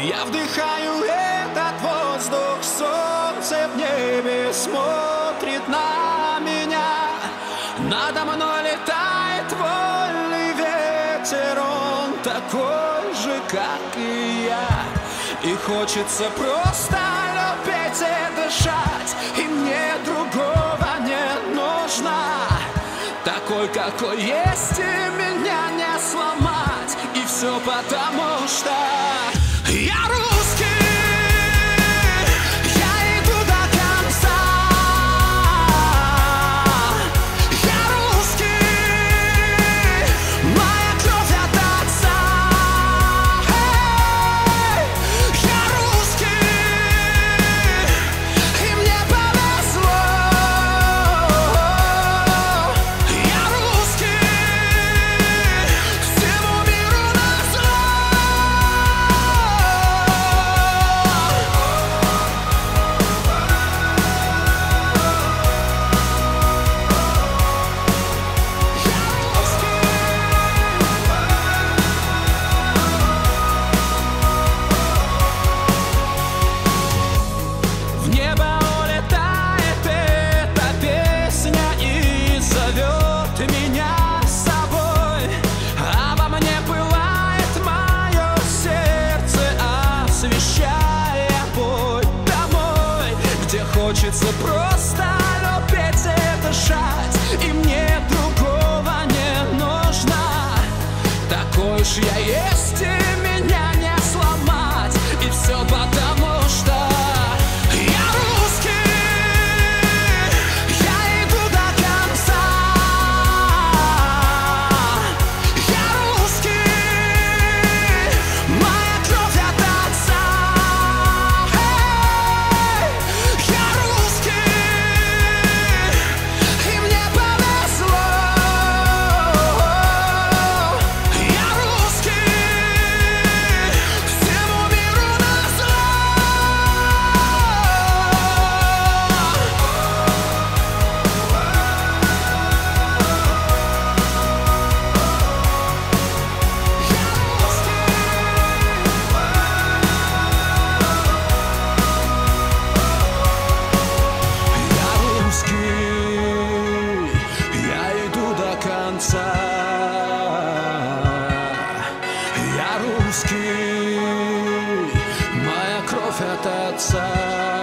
Я вдыхаю этот воздух, солнце в небе смотрит на меня. Надо мной летает вольный ветер, он такой же, как и я. И хочется просто любить и дышать, и мне другого не нужно. Такой, какой есть, и меня не сломать. И все потому, что я русский. Я иду до конца. Я русский. Моя кровь от отца. Я русский. И мне повезло. Я русский. Всему миру назло. В небо улетает эта песня и зовет меня с собой. Обо мне пылает мое сердце, освещая путь домой, где хочется просто любить и дышать, и мне другого не нужно. Такой уж я есть, и меня не сломать. И все потому, что я русский. Я иду до конца. Я русский. Моя кровь от отца. Я русский. И мне повезло. Я русский. Всему миру назло. Я русский, я иду до конца. Я русский, моя кровь от отца.